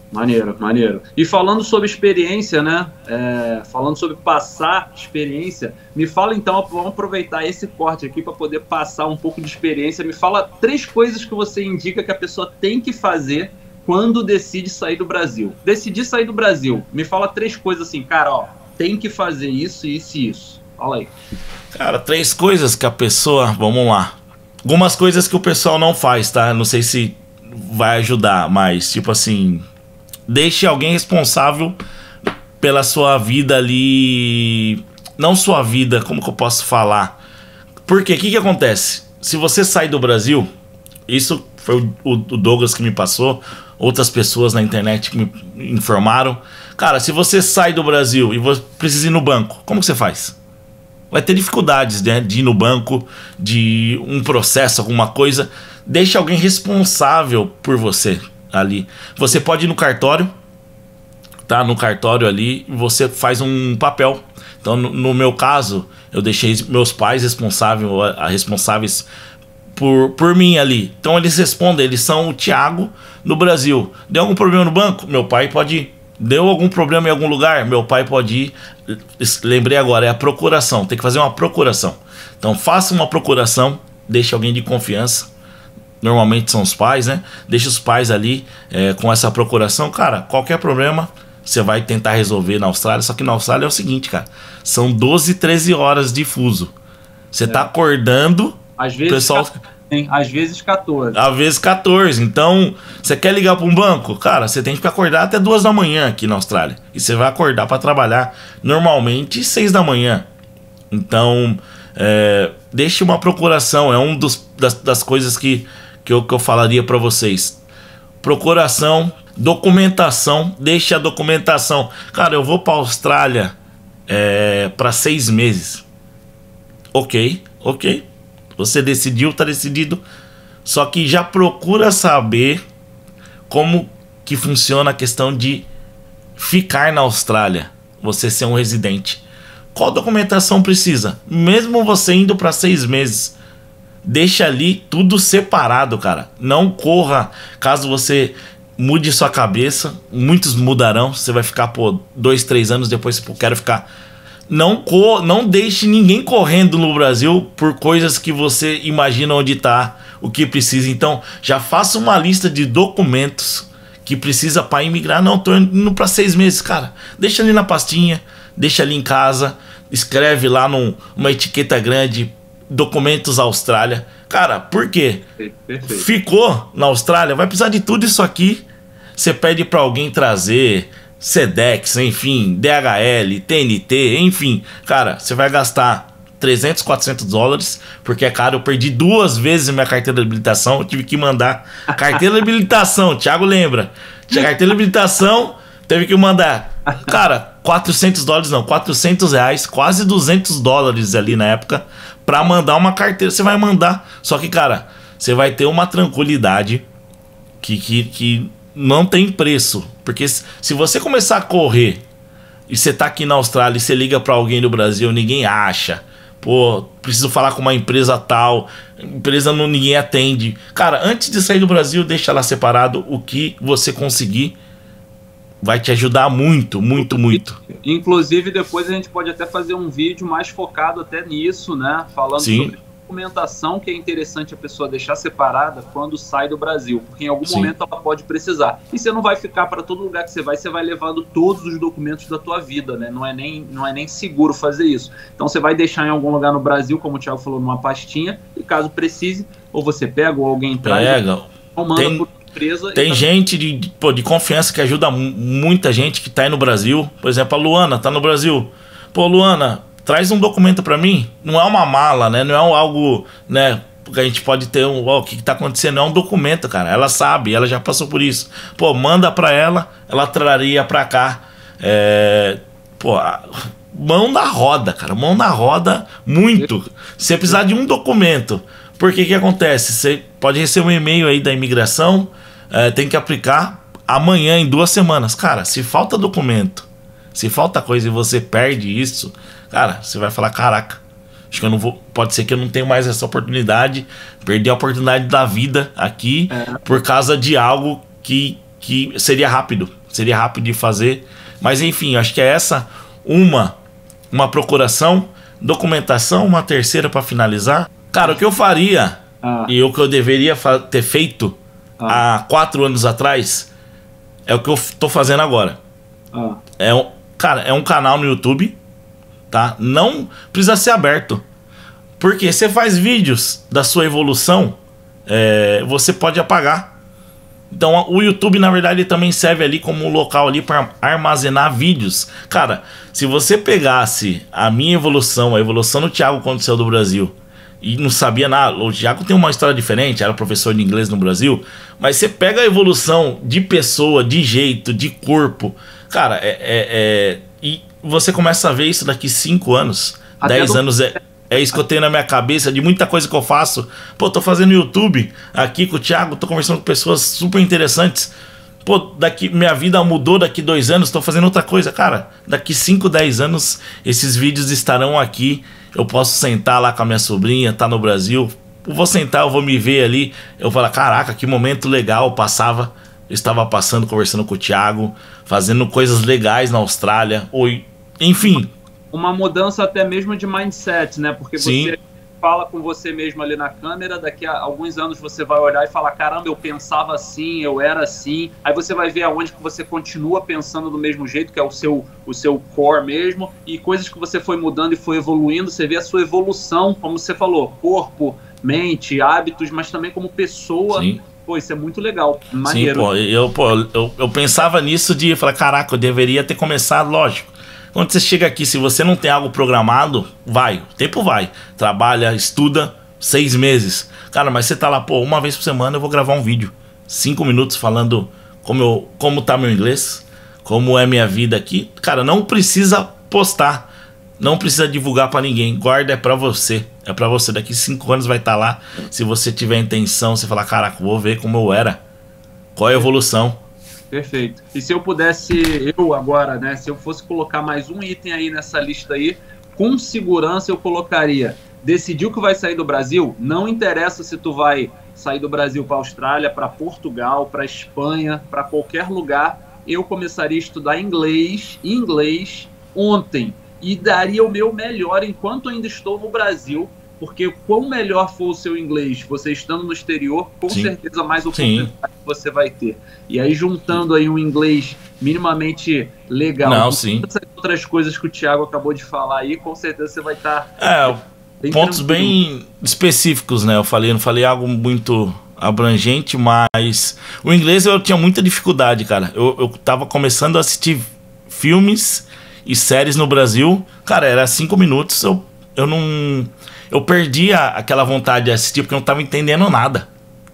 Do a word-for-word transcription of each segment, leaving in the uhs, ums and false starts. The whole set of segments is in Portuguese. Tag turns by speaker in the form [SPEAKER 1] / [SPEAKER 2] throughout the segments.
[SPEAKER 1] Maneiro, maneiro. E falando sobre experiência, né? É, falando sobre passar experiência, me fala então, vamos aproveitar esse corte aqui para poder passar um pouco de experiência. Me fala três coisas que você indica que a pessoa tem que fazer quando decide sair do Brasil. Decidir sair do Brasil, me fala três coisas assim, cara, ó, tem que fazer isso, isso e isso. Fala aí.
[SPEAKER 2] Cara, três coisas que a pessoa... Vamos lá. Algumas coisas que o pessoal não faz, tá? Não sei se vai ajudar, mas tipo assim... Deixe alguém responsável pela sua vida ali. Não sua vida, como que eu posso falar? Porque o que que acontece? Se você sair do Brasil, isso foi o Douglas que me passou, outras pessoas na internet que me informaram. Cara, se você sai do Brasil e você precisa ir no banco, como que você faz? Vai ter dificuldades, né, de ir no banco, de um processo, alguma coisa. Deixe alguém responsável por você ali. Você pode ir no cartório, tá? No cartório ali, você faz um papel. Então, no, no meu caso, eu deixei meus pais responsáveis, responsáveis por, por mim ali. Então, eles respondem, eles são o Thiago no Brasil. Deu algum problema no banco? Meu pai pode ir. Deu algum problema em algum lugar? Meu pai pode ir. Lembrei agora, é a procuração. Tem que fazer uma procuração. Então, faça uma procuração, deixe alguém de confiança. Normalmente são os pais, né? Deixa os pais ali é, com essa procuração. Cara, qualquer problema você vai tentar resolver na Austrália. Só que na Austrália é o seguinte, cara. São doze, treze horas de fuso. Você é. tá acordando...
[SPEAKER 1] Às vezes,
[SPEAKER 2] pessoal...
[SPEAKER 1] Hein? Às vezes quatorze.
[SPEAKER 2] Às vezes quatorze. Então, você quer ligar para um banco? Cara, você tem que acordar até duas da manhã aqui na Austrália. E você vai acordar para trabalhar normalmente seis da manhã. Então, é, deixe uma procuração. É uma das, das coisas que... Que eu, que eu falaria para vocês. Procuração, documentação. Deixe a documentação. Cara, eu vou para Austrália é, para seis meses. Ok, ok. Você decidiu, tá decidido. Só que já procura saber como que funciona a questão de ficar na Austrália. Você ser um residente. Qual documentação precisa? Mesmo você indo para seis meses... Deixa ali tudo separado, cara. Não corra caso você mude sua cabeça. Muitos mudarão. Você vai ficar, pô, dois, três anos depois, pô, quero ficar. Não, cor... não deixe ninguém correndo no Brasil por coisas que você imagina onde tá, o que precisa. Então, já faça uma lista de documentos que precisa para imigrar. Não, tô indo para seis meses, cara. Deixa ali na pastinha, deixa ali em casa, escreve lá num, numa etiqueta grande. Documentos Austrália. Cara, por quê?
[SPEAKER 1] Perfeito.
[SPEAKER 2] Ficou na Austrália, vai precisar de tudo isso aqui. Você pede para alguém trazer Sedex, enfim, D H L, T N T, enfim. Cara, você vai gastar trezentos, quatrocentos dólares, porque é caro. Eu perdi duas vezes minha carteira de habilitação. Eu tive que mandar carteira de habilitação. Thiago lembra. Tinha carteira de habilitação, teve que mandar. Cara, quatrocentos dólares não, quatrocentos reais, quase duzentos dólares ali na época, pra mandar uma carteira. Você vai mandar, só que, cara, você vai ter uma tranquilidade que, que, que não tem preço. Porque se você começar a correr e você tá aqui na Austrália e você liga pra alguém do Brasil, ninguém acha. Pô, preciso falar com uma empresa tal, empresa não, ninguém atende. Cara, antes de sair do Brasil, deixa lá separado o que você conseguir. Vai te ajudar muito, muito, muito.
[SPEAKER 1] Inclusive, depois a gente pode até fazer um vídeo mais focado até nisso, né? Falando
[SPEAKER 2] Sim.
[SPEAKER 1] sobre documentação que é interessante a pessoa deixar separada quando sai do Brasil. Porque em algum
[SPEAKER 2] Sim.
[SPEAKER 1] momento ela pode precisar. E você não vai ficar para todo lugar que você vai, você vai levando todos os documentos da tua vida, né? Não é nem, não é nem seguro fazer isso. Então você vai deixar em algum lugar no Brasil, como o Thiago falou, numa pastinha. E caso precise, ou você pega ou alguém traz.
[SPEAKER 2] Pega.
[SPEAKER 1] Ou manda
[SPEAKER 2] Tem...
[SPEAKER 1] por empresa.
[SPEAKER 2] Tem
[SPEAKER 1] tá...
[SPEAKER 2] gente de, de, pô, de confiança que ajuda muita gente que tá aí no Brasil. Por exemplo, a Luana tá no Brasil. Pô, Luana, traz um documento pra mim. Não é uma mala, né? Não é algo, né? Porque a gente pode ter um... Ó, o que, que tá acontecendo? É um documento, cara. Ela sabe, ela já passou por isso. Pô, manda pra ela, ela traria pra cá. É... Pô, mão na roda, cara. Mão na roda muito. Se você precisar de um documento... Porque que acontece? Você pode receber um e-mail aí da imigração, é, tem que aplicar amanhã, em duas semanas. Cara, se falta documento, se falta coisa e você perde isso, cara, você vai falar, caraca, acho que eu não vou, pode ser que eu não tenha mais essa oportunidade, perder a oportunidade da vida aqui, é. por causa de algo que, que seria rápido. seria rápido de fazer. Mas enfim, acho que é essa uma, uma procuração, documentação, uma terceira para finalizar. Cara, o que eu faria, ah. e o que eu deveria ter feito ah. há quatro anos atrás, é o que eu tô fazendo agora. Ah. É um, cara, é um canal no YouTube, tá? Não precisa ser aberto. Porque você faz vídeos da sua evolução, é, você pode apagar. Então o YouTube, na verdade, também serve ali como um local ali para armazenar vídeos. Cara, se você pegasse a minha evolução, a evolução do Thiago quando saiu do Brasil, e não sabia nada, o Thiago tem uma história diferente, era professor de inglês no Brasil, mas você pega a evolução de pessoa, de jeito, de corpo, cara, é, é, é e você começa a ver isso daqui cinco anos, dez anos, é... É isso que eu tenho na minha cabeça, de muita coisa que eu faço. Pô, tô fazendo YouTube aqui com o Thiago, tô conversando com pessoas super interessantes. Pô, daqui, minha vida mudou daqui dois anos, tô fazendo outra coisa. Cara, daqui cinco, dez anos, esses vídeos estarão aqui. Eu posso sentar lá com a minha sobrinha, tá no Brasil. Eu vou sentar, eu vou me ver ali. Eu vou falar, caraca, que momento legal eu passava. Eu estava passando, conversando com o Thiago, fazendo coisas legais na Austrália. Ou, enfim...
[SPEAKER 1] Uma mudança até mesmo de mindset, né? Porque
[SPEAKER 2] Sim.
[SPEAKER 1] você fala com você mesmo ali na câmera, daqui a alguns anos você vai olhar e falar, caramba, eu pensava assim, eu era assim. Aí você vai ver aonde que você continua pensando do mesmo jeito, que é o seu, o seu core mesmo, e coisas que você foi mudando e foi evoluindo, você vê a sua evolução, como você falou, corpo, mente, hábitos, mas também como pessoa.
[SPEAKER 2] Sim.
[SPEAKER 1] Pô, isso é muito legal,
[SPEAKER 2] Sim,
[SPEAKER 1] maneiro.
[SPEAKER 2] pô, eu, pô, eu, eu pensava nisso de falar, caraca, eu deveria ter começado, lógico. Quando você chega aqui, se você não tem algo programado, vai, o tempo vai. Trabalha, estuda, seis meses. Cara, mas você tá lá, pô, uma vez por semana eu vou gravar um vídeo. Cinco minutos falando como, eu, como tá meu inglês, como é minha vida aqui. Cara, não precisa postar, não precisa divulgar pra ninguém. Guarda, é pra você. É pra você, daqui cinco anos vai estar lá. Se você tiver intenção, você falar, caraca, vou ver como eu era. Qual é a evolução?
[SPEAKER 1] Perfeito. E se eu pudesse, eu agora, né, se eu fosse colocar mais um item aí nessa lista aí, com segurança eu colocaria, decidiu que vai sair do Brasil, não interessa se tu vai sair do Brasil para Austrália, para Portugal, para Espanha, para qualquer lugar, eu começaria a estudar inglês, inglês ontem, e daria o meu melhor enquanto ainda estou no Brasil, porque quanto melhor for o seu inglês, você estando no exterior, com Sim. certeza mais oportunidade que você vai ter. E aí juntando aí um inglês minimamente legal,
[SPEAKER 2] Não, sim.
[SPEAKER 1] essas outras coisas que o Thiago acabou de falar aí, com certeza você vai estar...
[SPEAKER 2] É, bem pontos tranquilo. Bem específicos, né? Eu falei, não falei algo muito abrangente, mas o inglês eu tinha muita dificuldade, cara. Eu, eu tava começando a assistir filmes e séries no Brasil, cara, era cinco minutos, eu, eu não... Eu perdi a, aquela vontade de assistir porque eu não estava entendendo nada.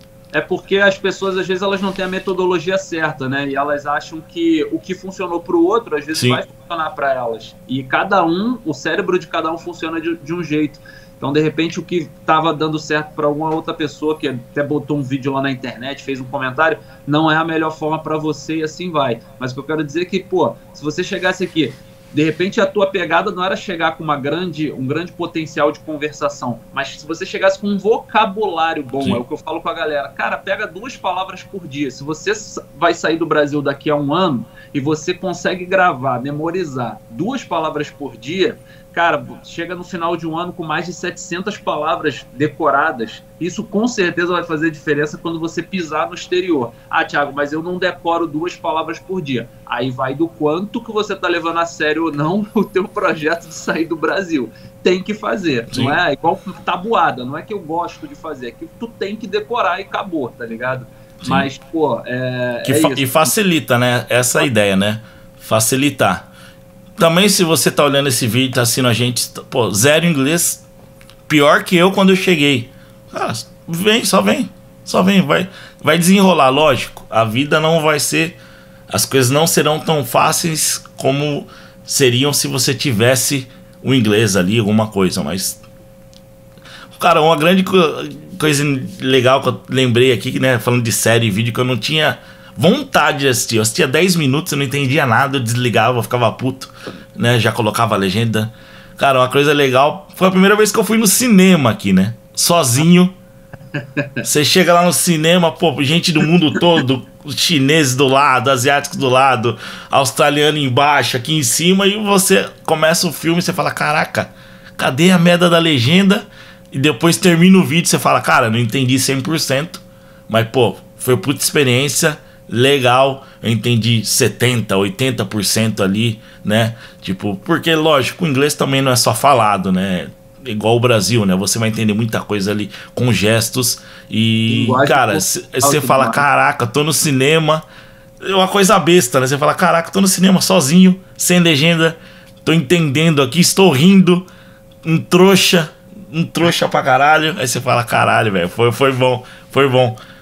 [SPEAKER 1] É porque as pessoas, às vezes, elas não têm a metodologia certa, né? E elas acham que o que funcionou para o outro, às vezes, Sim. vai funcionar para elas. E cada um, o cérebro de cada um funciona de, de um jeito. Então, de repente, o que estava dando certo para alguma outra pessoa, que até botou um vídeo lá na internet, fez um comentário, não é a melhor forma para você e assim vai. Mas o que eu quero dizer é que, pô, se você chegasse aqui... De repente a tua pegada não era chegar com uma grande, um grande potencial de conversação, mas se você chegasse com um vocabulário bom, Sim. é o que eu falo com a galera, cara, pega duas palavras por dia. Se você vai sair do Brasil daqui a um ano e você consegue gravar, memorizar duas palavras por dia, cara, chega no final de um ano com mais de setecentas palavras decoradas. Isso com certeza vai fazer diferença quando você pisar no exterior. Ah, Thiago, mas eu não decoro duas palavras por dia. Aí vai do quanto que você tá levando a sério ou não o teu projeto de sair do Brasil. Tem que fazer, Sim. não é? É igual tabuada, não é que eu gosto de fazer, é que tu tem que decorar e acabou, tá ligado? Sim. Mas, pô, é,
[SPEAKER 2] que
[SPEAKER 1] é
[SPEAKER 2] fa
[SPEAKER 1] isso.
[SPEAKER 2] E facilita, né? Essa é a ideia, né? Facilitar. Também, se você tá olhando esse vídeo, tá assistindo a gente, pô, zero inglês, pior que eu quando eu cheguei. Cara, vem, só vem, só vem, vai, vai desenrolar, lógico. A vida não vai ser, as coisas não serão tão fáceis como seriam se você tivesse o inglês ali, alguma coisa, mas... Cara, uma grande co coisa legal que eu lembrei aqui, né, falando de série e vídeo, que eu não tinha... vontade de assistir, eu assistia dez minutos, eu não entendia nada, eu desligava, eu ficava puto, né, já colocava a legenda. Cara, uma coisa legal, foi a primeira vez que eu fui no cinema aqui, né, sozinho, Você chega lá no cinema, pô, gente do mundo todo, chineses do lado, asiáticos do lado, australiano embaixo, aqui em cima, e você começa o filme e você fala, caraca, cadê a merda da legenda? E depois termina o vídeo e você fala, cara, não entendi cem por cento, mas pô, foi puta experiência, legal, eu entendi setenta, oitenta por cento ali, né? Tipo, porque lógico, o inglês também não é só falado, né? Igual o Brasil, né? Você vai entender muita coisa ali com gestos. E, linguagem, cara, você fala, demais. Caraca, tô no cinema. É uma coisa besta, né? Você fala, caraca, tô no cinema sozinho, sem legenda, tô entendendo aqui, estou rindo, um trouxa, um trouxa pra caralho. Aí você fala, caralho, velho, foi, foi bom, foi bom.